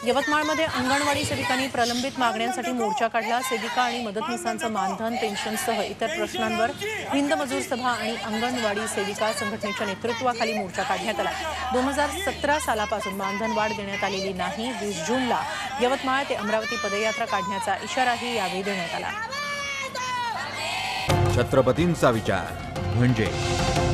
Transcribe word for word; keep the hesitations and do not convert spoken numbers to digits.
यवतमाळमध्ये अंगणवाडी सेविकांनी प्रलंबित मागण्यांसाठी मोर्चा काढला। सेविका आणि मदतनीसांचं मानधन, पेन्शनसह इतर प्रश्नांवर हिंद मजूर सभा आणि अंगणवाडी सेविका संघटनेच्या नेतृत्वाखाली मोर्चा काढण्यात आला। दोन हजार सतरा सालापासून मानधन वाढ देण्यात आलेली नाही। वीस जूनला यवतमाळ ते अमरावती पदयात्रा काढण्याचा इशाराही यावेळी देण्यात आला। छत्रपतींचा विचार म्हणजे